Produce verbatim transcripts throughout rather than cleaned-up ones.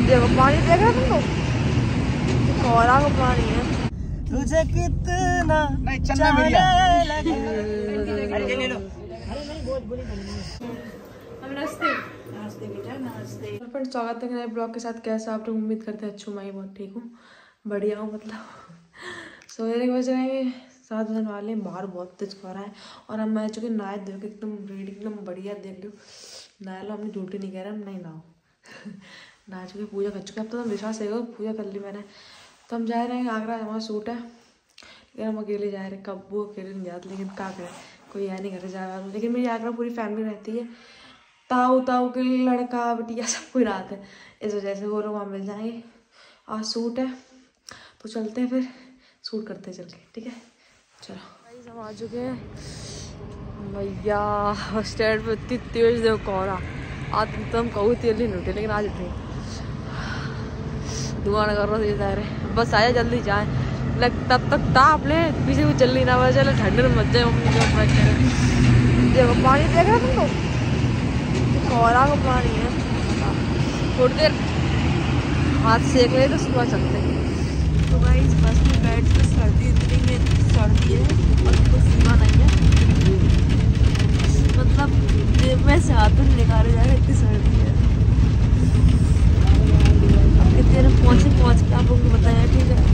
देखो पानी देख रहे तुम लोग, कोहरा का पानी है। तुझे कितना नहीं चलना ले लो। नमस्ते नमस्ते बेटा नमस्ते। फ्रेंड्स स्वागत है नए ब्लॉग के साथ। कैसे आप लोग, उम्मीद करते हैं अच्छी हूँ, मैं बहुत ठीक हूँ, बढ़िया हूँ मतलब। सोने के बज रहे हैं सात बजने वाले हैं, बाहर बहुत तेज हो रहा है। और हम मैं चुके नहाए धो के एकदम रेडी, एकदम बढ़िया। देख लो नहा लो, अपनी ड्यूटी नहीं कह रहे हम, नहीं नहाओ नहा चुके, पूजा कर चुके। अब तो हम विश्वास है पूजा कर ली मैंने। तो हम जा रहे हैं आगरा, हमारा सूट है, लेकिन हम अकेले जा रहे हैं। कब वो अकेले नहीं जाते, लेकिन क्या करें, कोई है नहीं घर जा रहा। लेकिन मेरी आगरा पूरी फैमिली रहती है, ताऊ ताऊ के लड़का बिटिया सब कोई रात है, इस वजह से वो लोग वहाँ मिल जाएंगे। आज सूट है तो चलते हैं, फिर सूट करते हैं चल के, ठीक है चलो। भाई हम आ चुके हैं भैया स्टैंड पे। इतनी तेज देखो कोहरा, आज तो हम कहूँ तेल नहीं लूटे, लेकिन आज इतनी दुआ न कर रहा था रहे, बस आया जल्दी जाए। लग तब तक ताप ले, पीछे कुछ जल्दी ना बचा, चले ठंडे में मत जाए। मम्मी जो देखो पानी देख रहे तुम लोग, कोहरा का पानी है। थोड़ी देर हाथ सेक ले तो सुबह चलते हैं। तो भाई इस बस में बैठ के सर्दी इतनी में सर्दी है और कुछ सीमा नहीं है, मतलब जेब में से हाथ में निकाले जा रहे, इतनी सर्दी है। कितनी देर पहुँचे पहुँच के आप लोगों को बताया, ठीक है।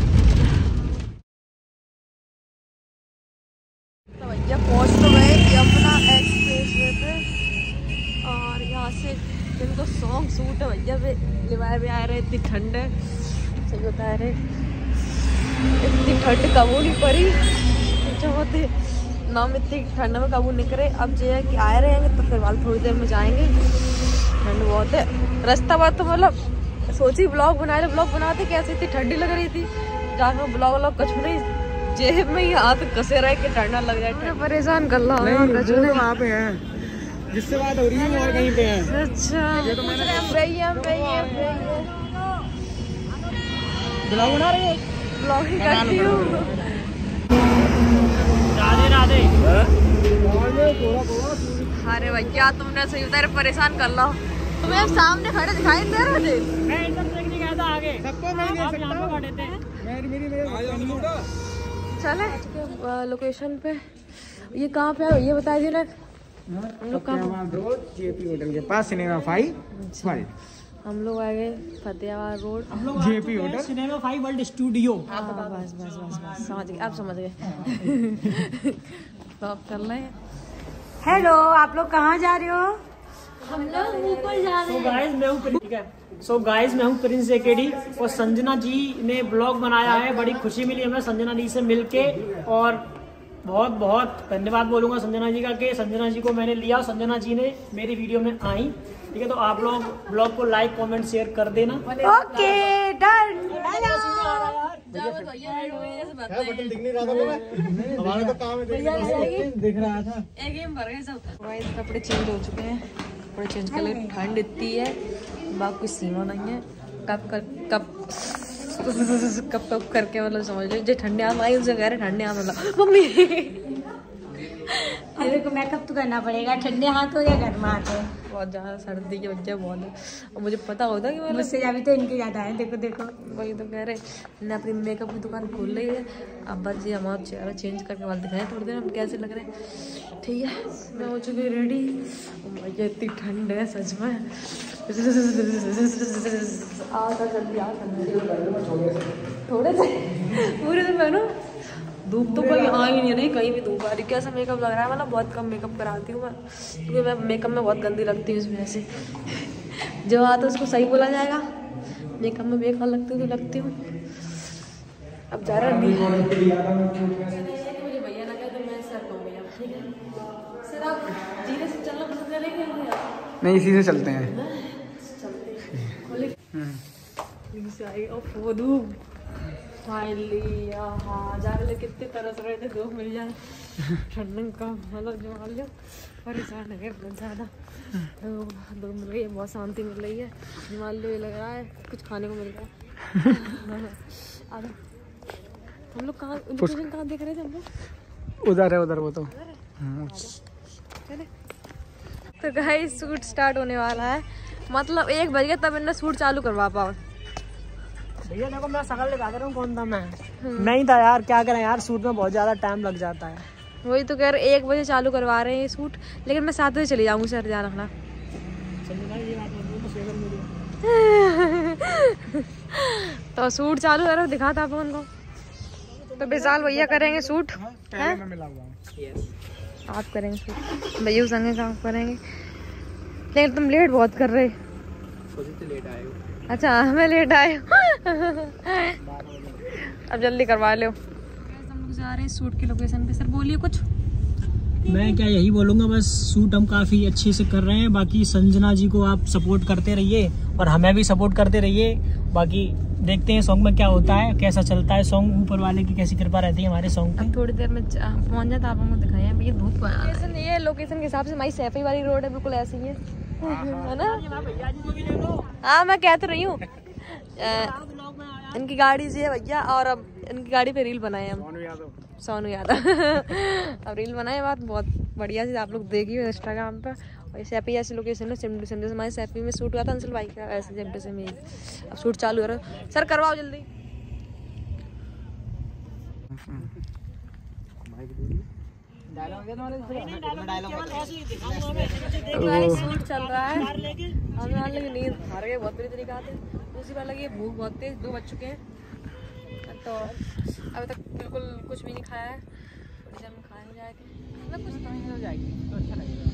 तो भैया पहुँच तो गए यमुना एक्सप्रेस वे पे, और यहाँ से जिनको सॉन्ग सूट है भैया पे लिवाए भी आ रहे। इतनी ठंड है, सही बता रहे, इतनी ठंड काबू नहीं पड़ी होते ना, में इतनी ठंड में काबू नहीं करे। अब जो है कि आए रहेंगे तो फिर वाल थोड़ी देर में जाएंगे, ठंड बहुत है। रास्ता बात तो मतलब सोची ब्लॉग बनाए, तो ब्लॉग बनाते कैसे, इतनी ठंडी लग रही थी, जाकर ब्लॉग व्लॉग कुछ नहीं, जेब में ही हाथ कसे रहे कि ठंडा लग जाए। परेशान कर लो वहाँ पे है, जिससे बात हो रही है और कहीं पे है। अच्छा ये तो मैंने ब्लॉग बना रही है, ब्लॉग ही करती हूँ। राधे राधे। अरे भैया तुमने सही उधर परेशान कर लो, तुम्हें सामने खड़े दिखाई दे रहे थे। मैं एकदम से नहीं कहता आगे सबको नहीं देख सकता, खड़े थे मेरी मेरी मेरी। चले लोकेशन पे, ये कहाँ पे है ये बता दिए ना। हम लोग कहाँ, जेपी होटल के पास सिनेमा फाइव। हम लोग आ गए Fatehabad road, JP hotel cinema five world studio. हाँ बस बस बस बस समझ गए, आप समझ गए। तो कर रहे हैं। हेलो, आप लोग कहाँ जा रहे हो? हम लोग ऊपर जा रहे हैं। सो गाइस मैं हूँ, ठीक है। सो गाइस मैं हूँ प्रिंस जेकेडी, और संजना जी ने ब्लॉग बनाया है। बड़ी खुशी मिली हमें संजना जी से मिलके, और बहुत बहुत धन्यवाद बोलूँगा संजना जी का कि संजना जी को मैंने लिया, संजना जी ने मेरी वीडियो में आई, ठीक है। तो आप लोग ब्लॉग को लाइक कमेंट शेयर कर देना। Okay done. बटन दिख नहीं रहा था, हमारा तो काम है दिख रहा था। गाइस कपड़े चेंज हो चुके हैं, कपड़े चेंज कर ले, ठंड इतनी है बात कोई सीमा नहीं है। कब कब कब कब कब करके मतलब समझ लो, जो ठंडे आम आई उनसे कह रहे ठंडे आम मतलब मम्मी। अरे को मेकअप तो करना पड़ेगा, ठंडे हाथ हो या गर्म हाथ हो। बहुत ज़्यादा सर्दी की वजह बहुत है, और मुझे पता होता कि मतलब मुझसे अभी तो इनके ज़्यादा है। देखो देखो वही तो कह रहे, मैंने अपनी मेकअप की दुकान खोल ली है। अब बस ये हमारा चेहरा चेंज करके वाल दिखाएं थोड़ी देर हम कैसे लग रहे हैं, ठीक है। मैं हो चुकी रेडी, भैया इतनी ठंड है सच में। आता जल्दी आ थोड़े से पूरे दिन पहनो, धूप तो कोई आ ही नहीं रही, कहीं भी धूप आ रही। कैसा मेकअप लग रहा है, मतलब बहुत कम मेकअप कराती हूँ मैं, क्योंकि मैं मेकअप में बहुत गंदी लगती हूँ इस वजह से। जो आता है उसको सही बोला जाएगा, मेकअप में बेकार लगती हूँ तो लगती हूँ। अब जा रहा नहीं मुझे भैया लगा तो मैं सर कहूँगी अब, ठीक है सर। आप धीरे से चलना पसंद करेंगे? नहीं इसी से चलते हैं, फाइनली हाँ जा रहे, कितने तरस रहे थे, दो मिल जाए ठंड का मतलब जो मान लो परेशान है बहुत ज़्यादा। तो दो मिल रही है, बहुत शांति मिल रही है। मान लो ये लग रहा है कुछ खाने को मिल रहा है। अब हम लोग कहाँ लोकेशन कहाँ देख रहे थे हम लोग? उधर है उधर, वो तो चले। तो गाइस शूट स्टार्ट होने वाला है, मतलब एक बज गया तब इन्हें शूट चालू करवा पाओ। भैया देखो मैं शकल दिखा दे रहा हूँ कौन था मैं मैं ही था यार। क्या करें यार, शूट में बहुत ज्यादा टाइम लग जाता है। वही तो कह रहे एक बजे चालू करवा रहे हैं ये शूट, लेकिन मैं सात बजे चली जाऊंगी सर, ध्यान रखना। तो शूट चालू करो, दिखाता अपन को। तो विशाल भैया करेंगे शूट, आप करेंगे शूट, भैया संगे काम करेंगे। लेकिन तुम लेट बहुत कर रहे। लेट आए। अच्छा मैं लेट आए। अब जल्दी करवा लो। हम लोग जा रहे हैं शूट की लोकेशन पे। सर बोलिए कुछ। मैं क्या यही बोलूँगा, बस शूट हम काफ़ी अच्छे से कर रहे हैं। बाकी संजना जी को आप सपोर्ट करते रहिए और हमें भी सपोर्ट करते रहिए। बाकी देखते हैं सॉन्ग में क्या होता है, कैसा चलता है सॉन्ग। ऊपर वाले की कैसी कृपा रहती है हमारे सॉन्ग पे। अब थोड़ी देर में पहुंच जाता, आप हमको दिखाएं। भैया धूप लोकेशन, ये लोकेशन के हिसाब से हमारी सैफी वाली रोड है, बिल्कुल ऐसी ही है, है ना। हाँ मैं कह तो रही हूँ, इनकी गाड़ी से है भैया, और अब इनकी गाड़ी पे रील बनाए हम, सोनू यादव। अब रील बनाए, बात बहुत बढ़िया से आप लोग देखिए इंस्टाग्राम पर। और सैफी ऐसी लोकेशन है, सिम सिम हमारे सैफी में शूट हुआ था अंशुल भाई का, ऐसे सिम से में अब शूट चालू हो रहा है। सर करवाओ जल्दी। शूट चल रहा है, हमें मान लगी नींद हार गए बहुत बुरी तरीका से। दूसरी बार लगी भूख बहुत तेज, दो बज चुके हैं तो अभी तक बिल्कुल कुछ भी नहीं खाया है। थोड़ी देर में खाने जाएगी, मतलब कुछ खाने हो जाएगी तो अच्छा लगेगा।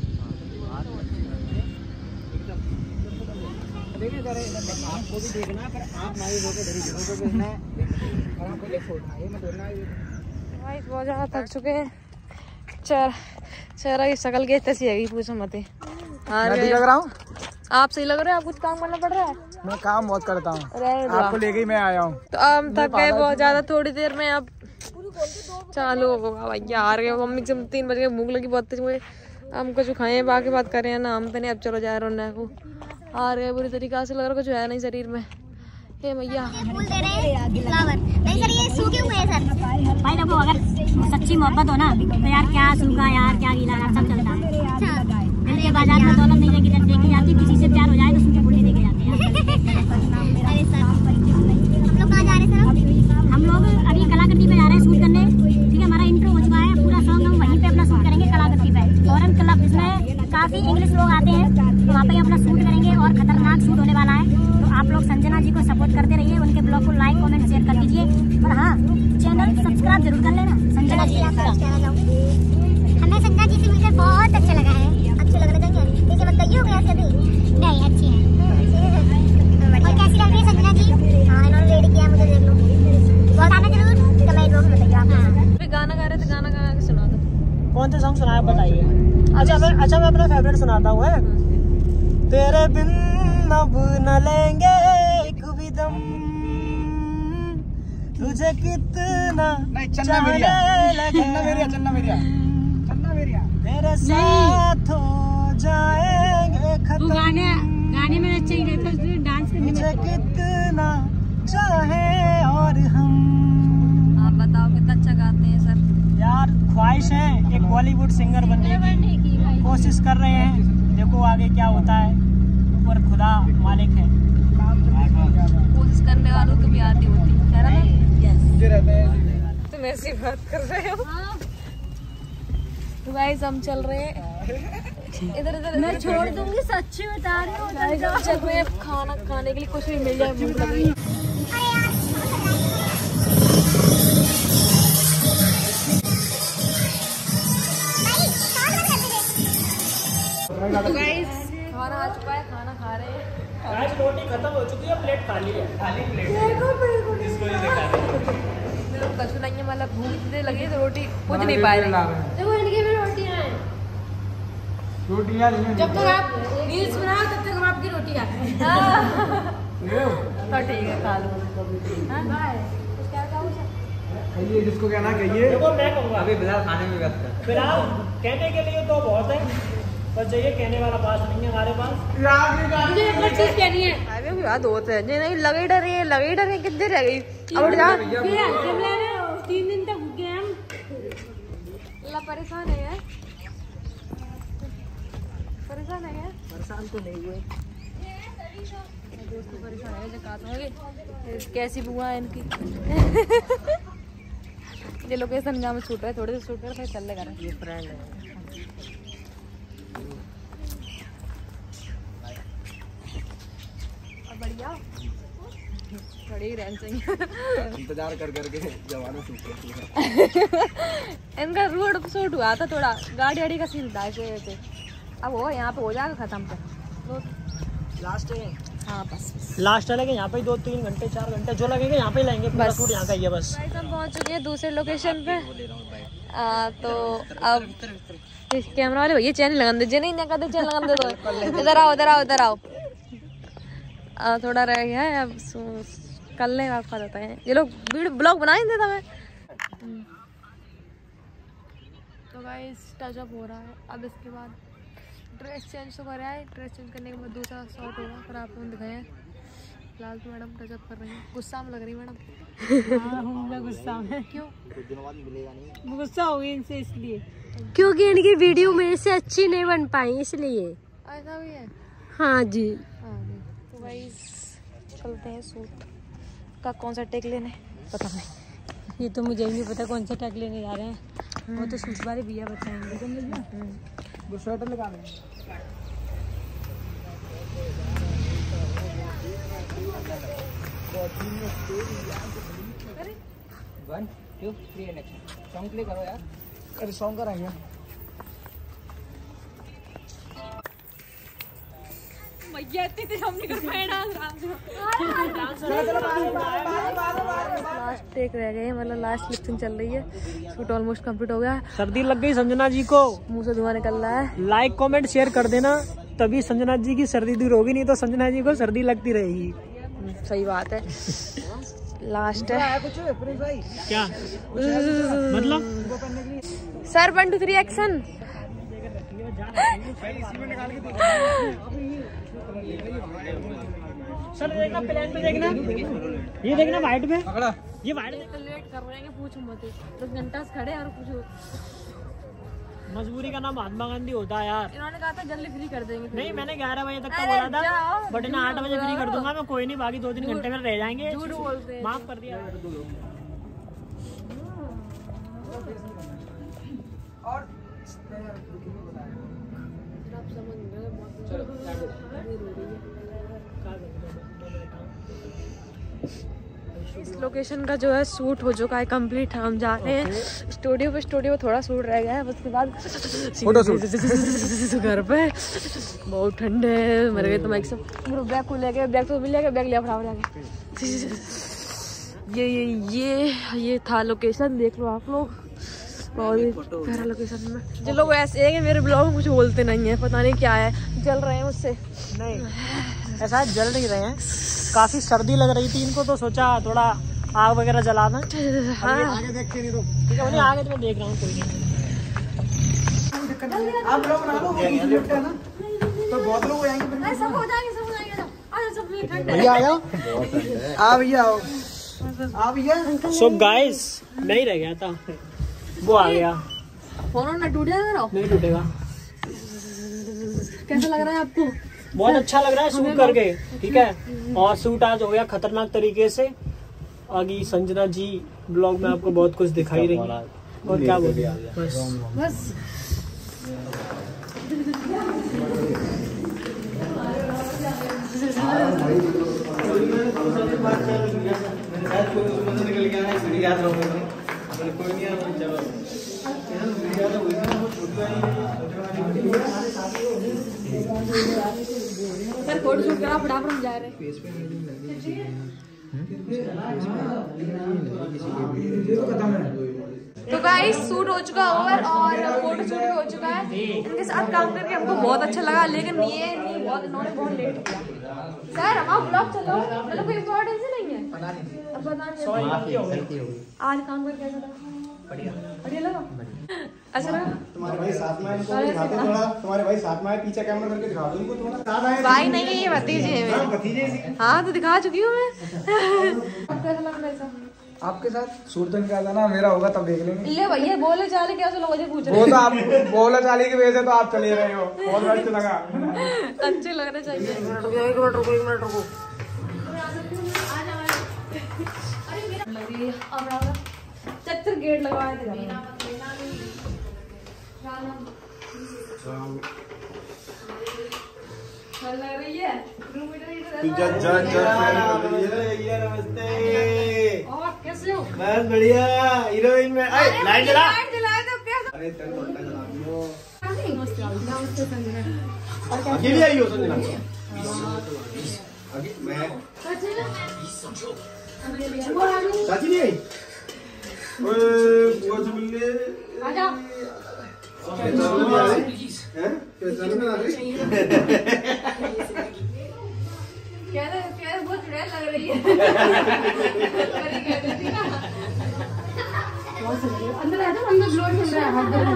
आपको भी देखना है, पर आप ना ही रोके धरी जगह पे देखना है और आपको ले छोड़ना है, ये मत बोलना है। भाई बहुत ज़्यादा थक चुके हैं। चेहरा चेहरा की शक्ल की तैसी है, पूछो मत। हाँ लग रहा हूँ, आप सही लग रहे हैं। आप कुछ काम करना पड़ रहा है। मैं काम बहुत करता हूँ, आपको लेके ही मैं आया हूँ। तो अब थक गए बहुत ज़्यादा, थोड़ी देर में अब चालू होगा भैया। हार गए मम्मी से, तीन बज गए, भूख लगी बहुत तेज मुझे। हम कुछ खाएं, बाकी बात करें ना, हम तो नहीं। अब चलो जा रहे हैं को, हार गए बुरी तरीका से, लग रहा कुछ है नहीं शरीर में। ये भैया फूल दे रहे हैं, फ्लावर नहीं सर, ये सूखे हुए हैं सर। भाई देखो, अगर सच्ची मोहब्बत हो ना तो यार क्या सूखा यार क्या गीला यार सब चलता है। दिल के बाजार में दौलत नहीं लेके देखी जाती, किसी से प्यार हो जाए तो सूखे फूले देखे जाते हैं। अरे सर हम लोग कहाँ जा रहे हैं सर? हम लोग अभी कलाकृति पे जा रहे हैं शूट करने। ठीक है, हमारा इंट्रो हो चुका है, पूरा सॉन्ग हम वहीं पे अपना शूट करेंगे कलाकृति पे। फॉरेन क्लब, इसमें काफी इंग्लिश लोग आते हैं, तो वहाँ पे अपना शूट करेंगे और खतरनाक शूट होने वाला है। तो आप लोग संजना जी को सपोर्ट करते रहिए, उनके ब्लॉग को लाइक कमेंट शेयर कर दीजिए, और हाँ चैनल सब्सक्राइब जरूर कर लेना। संजना जी हमें संजना जी से मिलकर बहुत अच्छा लगा है। अच्छे लग रहे हैं, देखिए बताइए हो गया अभी नहीं अच्छी है। और कैसी लग रही है संजना जी? हाँ इन्होंने रेडी किया, मुझे देख लो। बहुत आना जरूर कमेंट बॉक्स में बताइए आप। गाना गा रहे थे, गाना गा के सुना दो। कौन सा सॉन्ग सुनाया बताइए। अच्छा मैं अच्छा मैं अपना फेवरेट सुनाता हूँ। तेरे बिन अब न लेंगे एक भी दम, तुझे कितना चाहने लगे, तेरे साथ हो जाएंगे खत्म। गाने गाने में अच्छा ही रहता है, डांस करने तुझे कितना चाहे और हम। आप बताओ कितना अच्छा गाते हैं सर। यार ख्वाहिश है एक बॉलीवुड सिंगर बनने की, कोशिश कर रहे हैं, देखो आगे क्या होता है, ऊपर खुदा मालिक है। कोशिश करने वालों को भी आती होती है ना। तुम ऐसी बात कर रहे हो। तो गाइस हम चल रहे हैं इधर इधर। मैं छोड़ दूंगी, सच्ची बता रही हूँ। चल रहे हैं खाना खाने के लिए, कुछ भी मिल जाए, भूख लग रही है। तो गाइस खाना आ चुका है, खाना खा रहे हैं। आज रोटी खत्म हो चुकी है, प्लेट खाली है, खाली प्लेट। इसको ही दिखा रहे हैं। कछु नहीं है, मतलब भूख इतनी लगी तो रोटी कुछ नहीं पाए। देखो इनकी भी रोटियां हैं, रोटियां जब तक आप रील्स बनाओ तब तक हम आपकी रोटी खाते हैं। तो ठीक है खा लो। कहिए जिसको कहना कहिए। देखो मैं कहूँगा अभी फिलहाल खाने में व्यस्त है। फिलहाल कहने के लिए तो बहुत है, पर चाहिए कहने वाला पास नहीं है हमारे पास। मुझे एक और चीज कहनी है। अरे भी बात होते हैं नहीं लगे डर रही है, लगे डर रही है, कितने रह गई। अब उठ जा। भैया शिमला में तीन दिन तक भूखे हम। अल्लाह परेशान है यार, परेशान है यार। परेशान तो नहीं हुए। दोस्त को परेशान है जो कहते होंगे कैसी बुआ है इनकी। ये लोकेशन जहाँ में शूट है थोड़े से शूट कर फिर चल लेगा। ये फ्रेंड है बढ़िया बड़ी रहन चाहिए। इंतजार कर करके जवानों शूट करती है। इनका रोड शूट हुआ था थोड़ा गाड़ी वाड़ी का सीन था ऐसे वैसे। अब वो यहाँ पे हो जाएगा खत्म पे लास्ट है। हाँ बस लास्ट लगे यहाँ पे दो तीन घंटे चार घंटे जो लगेंगे यहाँ पे लेंगे। पूरा शूट यहाँ का ही है बस। गाइस हम पहुँच चुके हैं दूसरे लोकेशन पे। आ, तो अब कैमरा वाले भैया चैनल लगा दीजिए। नहीं कहते चैनल लगा दे दो। इधर आओ इधर आओ इधर आओ। आ, थोड़ा रह गया है अब कल नहीं आपका देता है। ये लोग वीडियो ब्लॉग बना ही देता मैं। तो गाइस टचअप हो रहा है। अब इसके बाद ड्रेस चेंज तो करा है। ड्रेस चेंज करने के बाद दूसरा शॉट होगा फिर आप लोग दिखाए हैं। फिलहाल तो मैडम टचअप कर रही हैं। गुस्सा में लग रही मैडम। हाँ, मैं गुस्सा में। क्यों गुस्सा हो गई इनसे इसलिए क्योंकि इनकी वीडियो मेरे से अच्छी नहीं बन पाई इसलिए। ऐसा भी है। हाँ जी। हाँ जी तो गाइस चलते हैं सूट का कौन सा टेक लेने पता नहीं। ये तो मुझे भी नहीं पता कौन सा टैग लेने जा रहे हैं। वो तो सूट वाले भैया बताएंगे। वो स्वेटर लगा लें। One two three and action. Song play करो यार। अरे सॉन्ग कराएंगे। भैया इतनी तेज हम नहीं कर पाए डांस। लास्ट टेक रह गए मतलब लास्ट लिपसिंग चल रही है। शूट ऑलमोस्ट कंप्लीट हो गया। सर्दी लग गई संजना जी को। मुंह से धुआं निकल रहा है। लाइक कमेंट शेयर कर देना तभी संजना जी की सर्दी दूर होगी। नहीं तो संजना जी को सर्दी लगती रहेगी। सही बात है। लास्ट है क्या मतलब sir one two three action. Sir देखना प्लान पे देखना। ये देखना वाइट पे। ये वाइट लेट कर रहे हैं पूछो मत। दस घंटा से खड़े और पूछो। मजबूरी का नाम महात्मा गांधी होता है यार। इन्होंने कहा था जल्दी फ्री कर देंगे। नहीं मैंने ग्यारह बजे तक का बोला था बट इन्हें आठ बजे फ्री कर दूंगा मैं। कोई नहीं बाकी दो तीन घंटे में रह जाएंगे। झूठ बोलते हैं। माफ कर दिया। और इस लोकेशन का जो है शूट हो चुका है कंप्लीट। हम जा रहे हैं स्टूडियो पे। स्टूडियो पे थोड़ा शूट रह गया है उसके बाद फोटो शूट घर पे बहुत ठंडे मर गए। तो मैं सब बैग को लेके बैग तो मिल जाएगा। बैग लिया फटाफट जाके। ये ये ये ये था लोकेशन देख लो आप लोग। बहुत ही प्यारा लोकेशन में। जो लोग ऐसे है कि मेरे ब्लॉग में कुछ बोलते नहीं है पता नहीं क्या है जल रहे हैं उससे। नहीं ऐसा जल नहीं रहे हैं। काफी सर्दी लग रही थी इनको तो सोचा थोड़ा आग वगैरह जलाना। हाँ आगे देखते नहीं तो ठीक है उन्हें आगे तो मैं देख रहा हूँ। कोई नहीं आप लोग बना लो। लिफ्ट है ना तो बहुत लोग हो जाएंगे। सब हो जाएंगे सब हो जाएंगे। सब ठंड भैया आ जाओ। आ भैया आओ। आ भैया। सो गाइस नहीं रह गया था वो आ गया। फोन ना टूट जाएगा। नहीं टूटेगा। कैसा लग रहा है आपको? बहुत अच्छा लग रहा है शूट करके। ठीक है और शूट आज हो गया खतरनाक तरीके से। आगे संजना जी ब्लॉग में आपको बहुत कुछ दिखाई रही है। और क्या बोल बस बस सर फोटो शूट करा फटाफट हम जा रहे हैं। तो गाइस शूट हो चुका ओवर और फोटो शूट भी हो चुका है। इनके साथ काम करके हमको बहुत अच्छा लगा लेकिन ये नहीं बहुत इन्होंने बहुत लेट किया। सर हमारा ब्लॉग चलो मतलब कोई इम्पोर्टेंस नहीं है। अब पता नहीं आज काम करके कैसा लगा? बढ़िया बढ़िया लगा। अच्छा लगा। तुम्हारे भाई साथ में इनको दिखाते थोड़ा। तुम्हारे भाई साथ में पीछे कैमरा करके दिखा दो इनको थोड़ा। साथ आए भाई नहीं है ये भतीजे हैं मेरे। भतीजे। हाँ तो दिखा चुकी हूँ मैं। कैसा लग रहा है सब? आपके साथ सूट तो नहीं कहा था ना, मेरा होगा तब देख लेंगे। ले भैया बोले चाले क्या लोग मुझे पूछ रहे वो तो आप बोला चाली की वजह से तो आप चले रहे हो, बहुत अच्छा लगा। अच्छे लग रहे चाहिए। एक मिनट रुको, एक मिनट रुको, एक मिनट रुको। चक्कर गेट लगवाए थे लग रही है। और कैसे हो? बस बढ़िया। हीरोइन में लाइट जला। जलाए तो कैसे? अरे अकेली आई हो संजना? मैं चाची नहीं आई? बुआ से मिलने आजा। पहचान में आ रही हैं? पहचान में आ रही? क्या क्या बहुत चुड़ैल लग रही है। अंदर आ जाओ, अंदर ब्लोड मिल रहा है। हाथ धो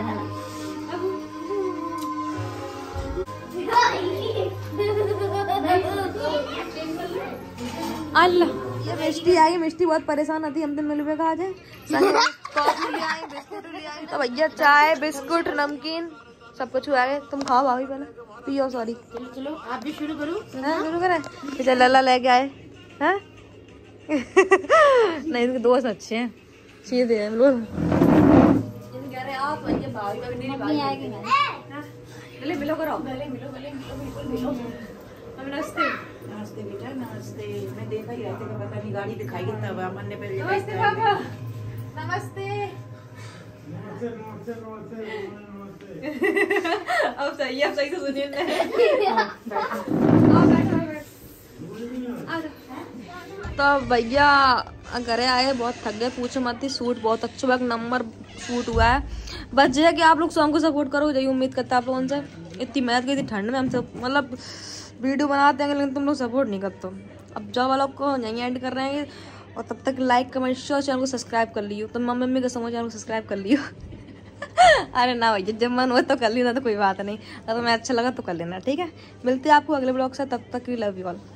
अल्लाह, ये मिष्टी आई। मिष्टी बहुत परेशान थी, हम दिन मिलवे का आज है। कॉफी ले आई, बिस्कुट ले आई, तो भैया चाय बिस्कुट नमकीन सब कुछ आ गए। तुम खाओ भाभी पहले, पियो। सॉरी चलो आप भी शुरू करो। हाँ शुरू करें। चल लल्ला लेके आए हैं। नहीं इनके दोस्त अच्छे हैं, सीधे हैं लोग। कह रहे आप भाभी का भी नहीं भाभी आएगी। गले मिलो करो, गले मिलो, गले मिलो, बिल्कुल मिलो। नमस्ते। नमस्ते बेटा, नमस्ते। मैं देखा ही रहते कि पता नहीं गाड़ी दिखाई कितना हुआ मन ने पहले। नमस्ते पापा। नमस्ते। अब सही है, अब सही से सुनिए। तो भैया घरे आए, बहुत थक गए, पूछो मत ही। सूट बहुत अच्छा, एक नंबर सूट हुआ है। बस ये कि आप लोग सॉन्ग को सपोर्ट करो, यही उम्मीद करता आप लोगों से। इतनी मेहनत की थी ठंड में, हम सब मतलब वीडियो बनाते हैं लेकिन तुम लोग सपोर्ट नहीं करते। अब जब वालों को यहीं एंड कर रहे हैं, और तब तक लाइक कमेंट शेयर, चैनल को सब्सक्राइब कर लियो। तो मम्मी मम्मी का समझ, चैनल को सब्सक्राइब कर लियो। अरे ना भैया, जब मन हो तो कर लेना, तो कोई बात नहीं। अगर तुम्हें अच्छा लगा तो कर लेना, ठीक है। मिलते हैं आपको अगले ब्लॉग से, तब तक लव यू ऑल।